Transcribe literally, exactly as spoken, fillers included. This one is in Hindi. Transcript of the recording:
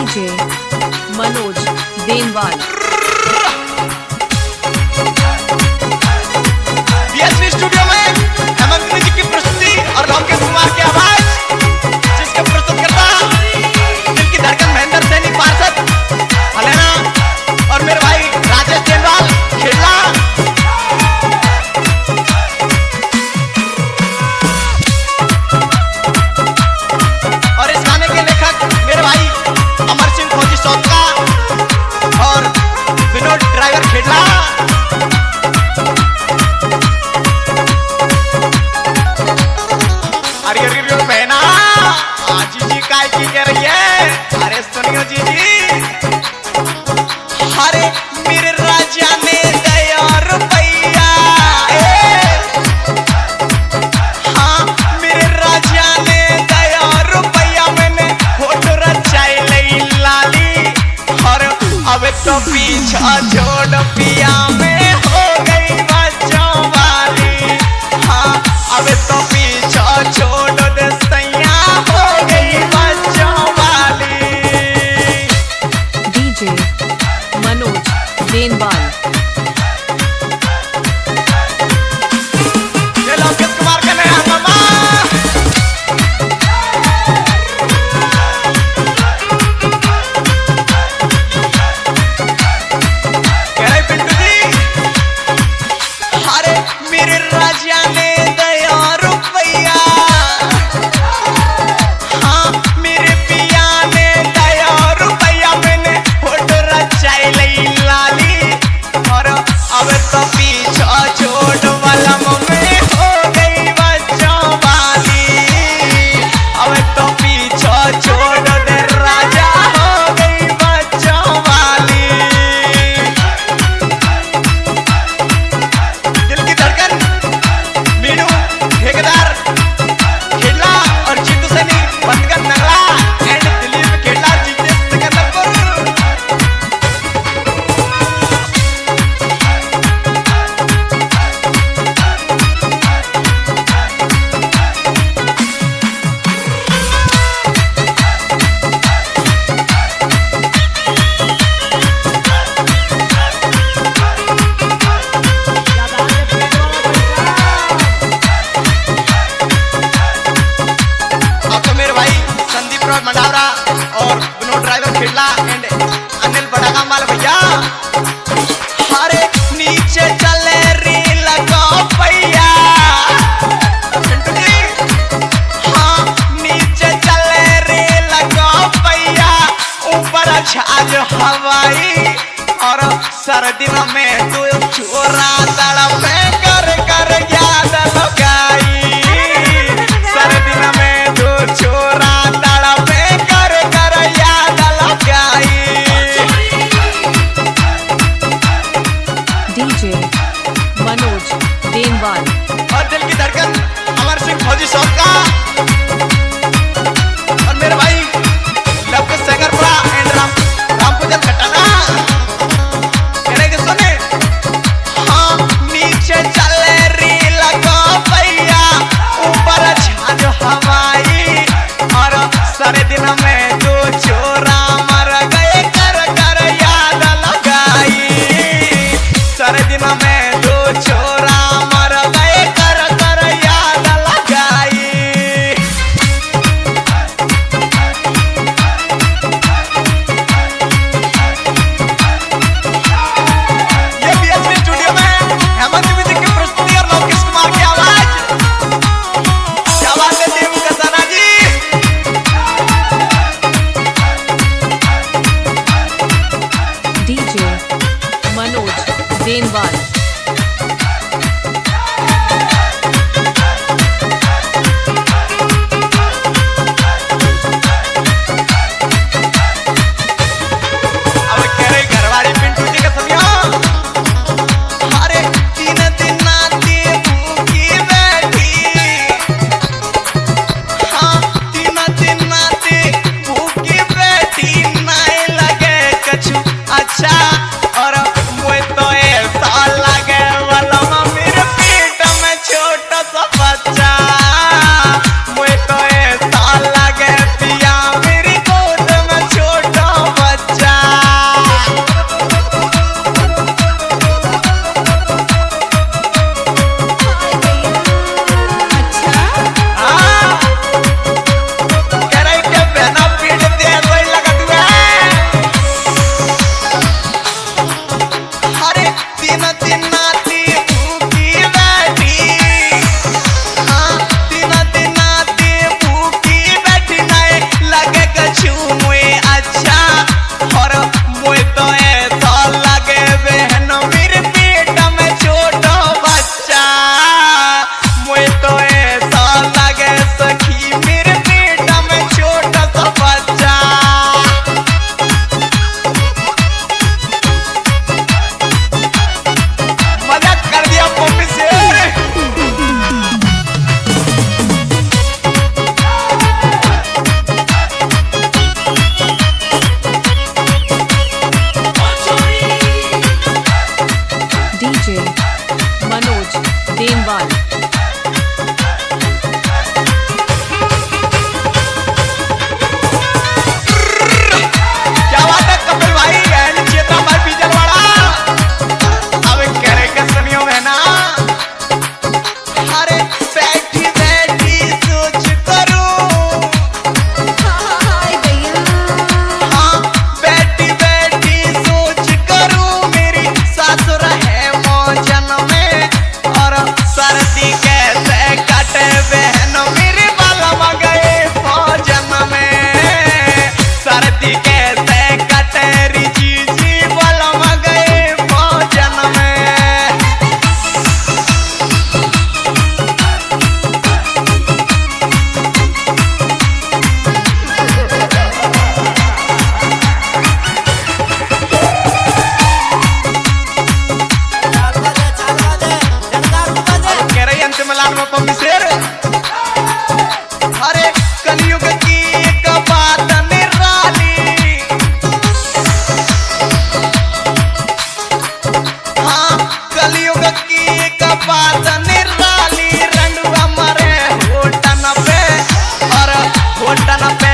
DJ Manoj Denwal. BSV studio में हेमंत जी की प्रस्तुति और रामकेश कुमार की आवाज, जिसके प्रस्तुत करता दिल की धड़कन महेंद्र सैनी पार्षद हलेना और मेरे भाई राजेश देनवाल खेला। और इस गाने के लेखक मेरे भाई अमर सिंह फौजी सौतका और विनोद ड्राइवर खेला। अरे अरे बहना जी जी काय की कह रही है? अरे सुनियो जी जी, अरे मेरे राजा ने दया रुपैया, हाँ मेरे राजा ने दया रुपैया, मैंने फोटो रचाई लई लाली और अब तो पीछा छोड़ पिया में हो गई बच्चों वाली। हाँ अब तो पीछा छोड़ दे सैया हो गई बच्चों वाली। डीजे मनोज देनवाल। ये रामकेश कुमार का नया मामा। कह रहे पिंटू जी, अरे मेरे राजा ने दया रुपैया, हाँ मेरे पिया ने दया रुपैया, मैंने फोटो रचाई लई लाली और अब तो पीछा छोड़ वाला में हो गई बच्चों वाली। अब तो पीछा छोड़ दे राजा हो गई बच्चों वाली। दिल की धड़कन मीनू ठेकेदार खेला और जीतू सैनी बंदगन नगला एंड दिलीप खेला जीते सिकंदरपुर। अब तो मेरे भाई संदीप राव मंडावरा और विनोद ड्राइवर खेला एंड अनिल बड़ागाम वाले भैया। अरे नीचे चले रे लगा भैया, पिंटू जी, हाँ नीचे चले रे लगा भैया, ऊपर छाज हवाई और सर्दी में तू छोरा तड़पे कर कर याद लगाई। सर्दी में तू छोरा तड़पे कर कर याद लगाई। डीजे मनोज देनवाल। और दिल की धड़कन अमर सिंह फौजी सौतका और मेरे भाई लवकुश सेंगरपुरा एंड राम रामपूजन खट्टाना। कह रहे कि सुने, हाँ नीचे घोटन पे